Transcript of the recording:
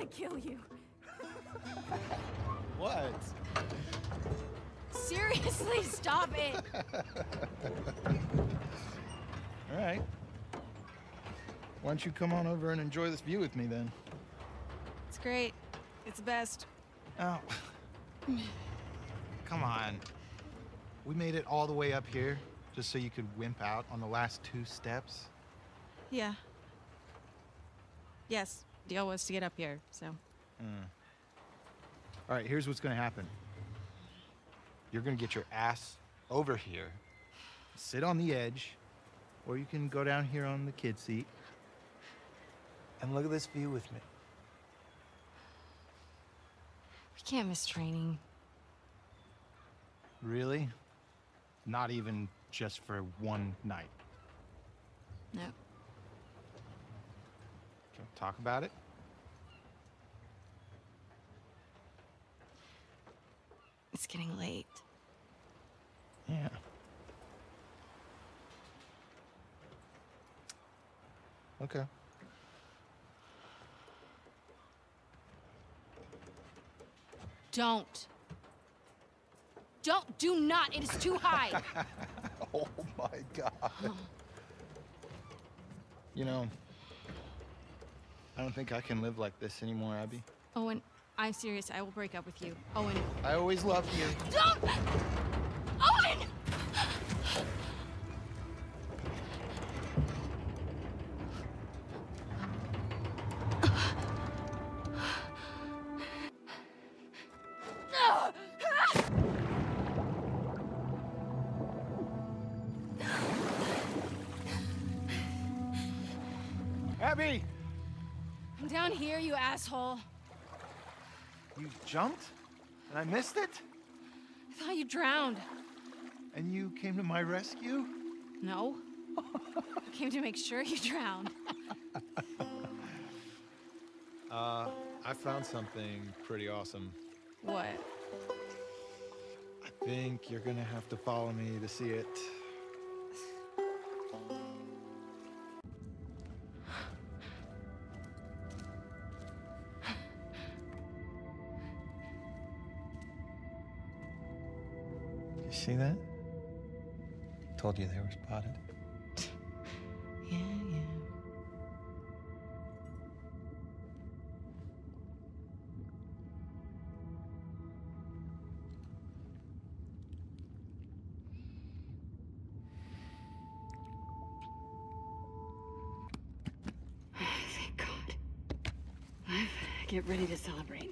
kill you. What? Seriously, stop it. All right. Why don't you come on over and enjoy this view with me then? It's great. It's best. Oh. Come on. We made it all the way up here just so you could wimp out on the last 2 steps. Yeah. Yes, deal was to get up here, so. All right, here's what's gonna happen. You're gonna get your ass over here, sit on the edge, or you can go down here on the kid seat and look at this view with me. We can't miss training. Really? Not even just for one night? No. Can we talk about it? It's getting late. Yeah. Okay. Do not, it is too high. Oh my God. You know, I don't think I can live like this anymore, Abby. Owen, I'm serious, I will break up with you. Owen. I always loved you. Don't! Owen! Abby! I'm down here, you asshole. You jumped? And I missed it? I thought you drowned. And you came to my rescue? No. I came to make sure you drowned. I found something pretty awesome. What? I think you're gonna have to follow me to see it. You see that? Told you they were spotted. Yeah. Thank God. Get ready to celebrate.